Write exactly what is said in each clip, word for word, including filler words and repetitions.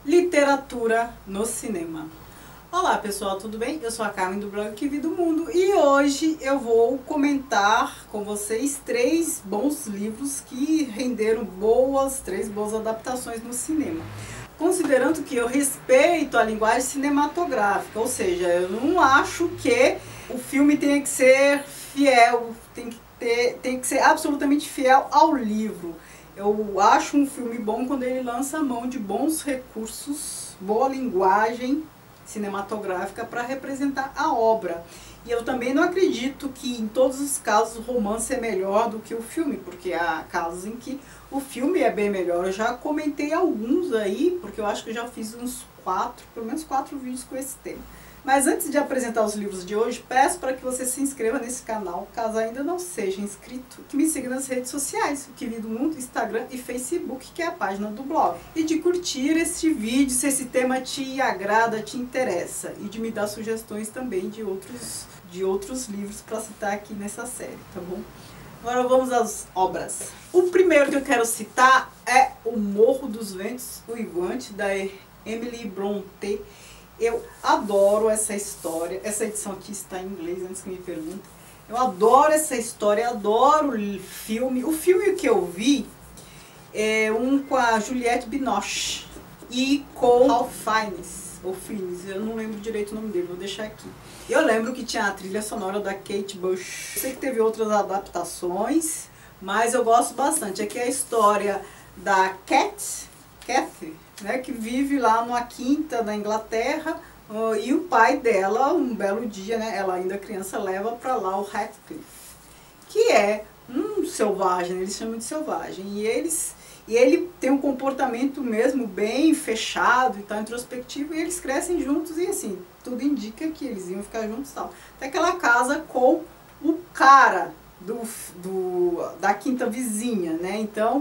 Literatura no cinema. Olá pessoal, tudo bem? Eu sou a Carmen do blog Que Vi do Mundo e hoje eu vou comentar com vocês três bons livros que renderam boas, três boas adaptações no cinema. Considerando que eu respeito a linguagem cinematográfica, ou seja, eu não acho que o filme tenha que ser fiel, tem que, ter, tem que ser absolutamente fiel ao livro. Eu acho um filme bom quando ele lança a mão de bons recursos, boa linguagem cinematográfica para representar a obra. E eu também não acredito que em todos os casos o romance é melhor do que o filme, porque há casos em que o filme é bem melhor. Eu já comentei alguns aí, porque eu acho que eu já fiz uns quatro, pelo menos quatro vídeos com esse tema. Mas antes de apresentar os livros de hoje, peço para que você se inscreva nesse canal, caso ainda não seja inscrito, que me siga nas redes sociais, o Que Vi do Mundo, Instagram e Facebook, que é a página do blog. E de curtir este vídeo, se esse tema te agrada, te interessa. E de me dar sugestões também de outros, de outros livros para citar aqui nessa série, tá bom? Agora vamos às obras. O primeiro que eu quero citar é O Morro dos Ventos Uivantes, da Emily Brontë. Eu adoro essa história. Essa edição aqui está em inglês, antes que me perguntem. Eu adoro essa história, adoro o filme. O filme que eu vi é um com a Juliette Binoche e com Ralph Fiennes, ou Fiennes, eu não lembro direito o nome dele, vou deixar aqui. Eu lembro que tinha a trilha sonora da Kate Bush. Eu sei que teve outras adaptações, mas eu gosto bastante. Aqui é a história da Cat, Kathy, né, que vive lá numa quinta na Inglaterra, uh, e o pai dela, um belo dia, né, ela ainda criança, leva para lá o Heathcliff, que é um selvagem, eles chamam de selvagem, e, eles, e ele tem um comportamento mesmo bem fechado e tal, introspectivo, e eles crescem juntos e assim, tudo indica que eles iam ficar juntos e tal. Até que ela casa com o cara Do, do, da quinta vizinha, né? Então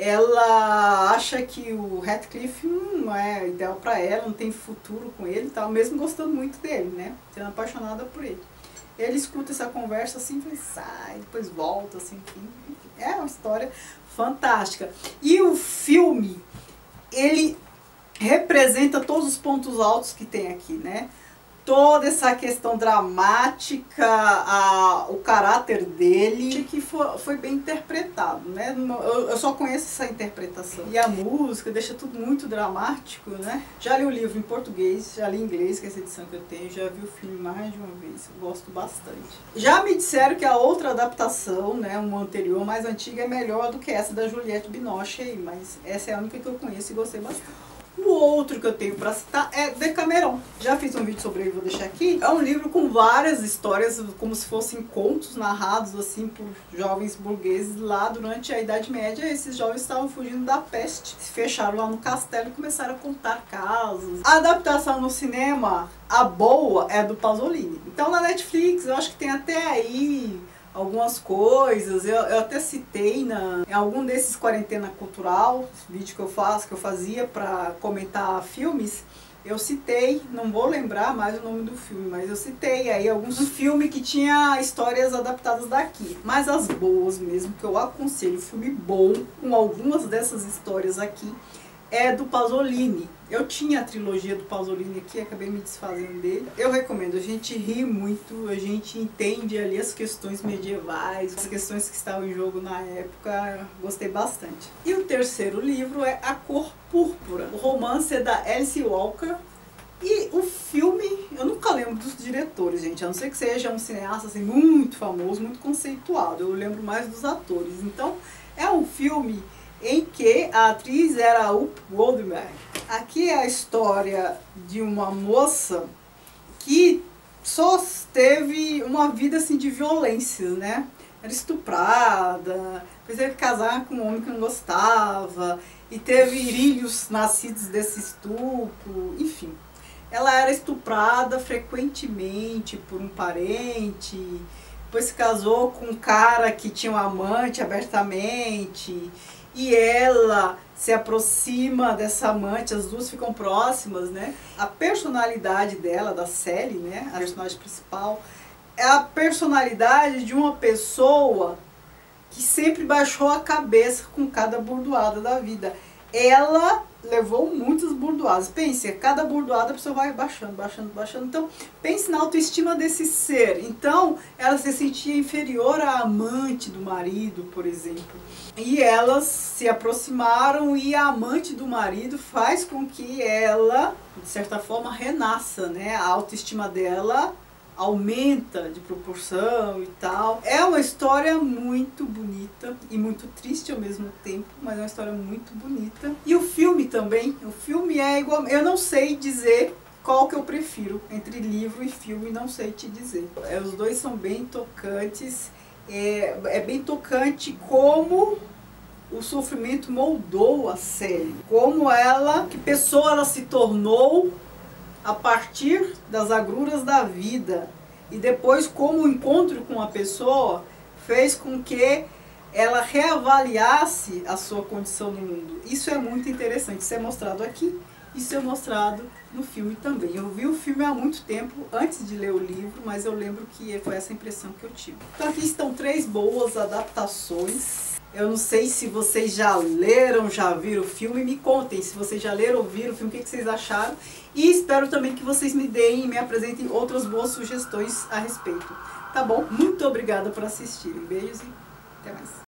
ela acha que o Heathcliff não é ideal para ela, não tem futuro com ele e tal, mesmo gostando muito dele, né? Sendo apaixonada por ele. Ele escuta essa conversa assim, sai, depois volta, assim, enfim. É uma história fantástica. E o filme, ele representa todos os pontos altos que tem aqui, né? Toda essa questão dramática, a, o caráter dele, que foi, foi bem interpretado, né? Eu, eu só conheço essa interpretação. E a música deixa tudo muito dramático, né? Já li o livro em português, já li em inglês, que é essa edição que eu tenho, já vi o filme mais de uma vez, eu gosto bastante. Já me disseram que a outra adaptação, né, uma anterior, mais antiga, é melhor do que essa da Juliette Binoche aí, mas essa é a única que eu conheço e gostei bastante. O outro que eu tenho para citar é Decameron. Já fiz um vídeo sobre ele, vou deixar aqui. É um livro com várias histórias, como se fossem contos narrados assim por jovens burgueses lá durante a Idade Média. Esses jovens estavam fugindo da peste, se fecharam lá no castelo e começaram a contar casos. A adaptação no cinema, a boa, é do Pasolini. Então na Netflix, eu acho que tem até aí algumas coisas, eu, eu até citei na, em algum desses quarentena cultural, vídeo que eu faço, que eu fazia para comentar filmes, eu citei, não vou lembrar mais o nome do filme, mas eu citei aí alguns filmes que tinha histórias adaptadas daqui, mas as boas mesmo, que eu aconselho, filme bom, com algumas dessas histórias aqui, é do Pasolini. Eu tinha a trilogia do Pasolini aqui, acabei me desfazendo dele. Eu recomendo, a gente ri muito, a gente entende ali as questões medievais, as questões que estavam em jogo na época, gostei bastante. E o terceiro livro é A Cor Púrpura. O romance é da Alice Walker. E o filme, eu nunca lembro dos diretores, gente, a não ser que seja um cineasta assim, muito famoso, muito conceituado. Eu lembro mais dos atores. Então, é um filme em que a atriz era a Whoopi Goldberg. Aqui é a história de uma moça que só teve uma vida assim de violência, né? Era estuprada, depois teve que casar com um homem que não gostava, e teve filhos nascidos desse estupro, enfim. Ela era estuprada frequentemente por um parente, depois se casou com um cara que tinha um amante abertamente, e ela se aproxima dessa amante, as duas ficam próximas, né? A personalidade dela, da Sally, né, a personagem principal, é a personalidade de uma pessoa que sempre baixou a cabeça com cada burdoada da vida. Ela levou muitas burdoadas. Pense, cada burdoada a pessoa vai baixando, baixando, baixando. Então, pense na autoestima desse ser. Então, ela se sentia inferior à amante do marido, por exemplo. E elas se aproximaram e a amante do marido faz com que ela, de certa forma, renasça, né? A autoestima dela aumenta de proporção e tal. É uma história muito bonita e muito triste ao mesmo tempo, mas é uma história muito bonita. E o filme também, o filme é igual, eu não sei dizer qual que eu prefiro, entre livro e filme, não sei te dizer. É, os dois são bem tocantes, é, é bem tocante como o sofrimento moldou a Sally, como ela, que pessoa ela se tornou a partir das agruras da vida, e depois como o encontro com a pessoa fez com que ela reavaliasse a sua condição no mundo. Isso é muito interessante, isso é mostrado aqui, isso é mostrado no filme também. Eu vi o filme há muito tempo, antes de ler o livro, mas eu lembro que foi essa impressão que eu tive. Então aqui estão três boas adaptações. Eu não sei se vocês já leram, já viram o filme, me contem se vocês já leram ou viram o filme, o que vocês acharam. E espero também que vocês me deem e me apresentem outras boas sugestões a respeito. Tá bom? Muito obrigada por assistirem. Beijos e até mais.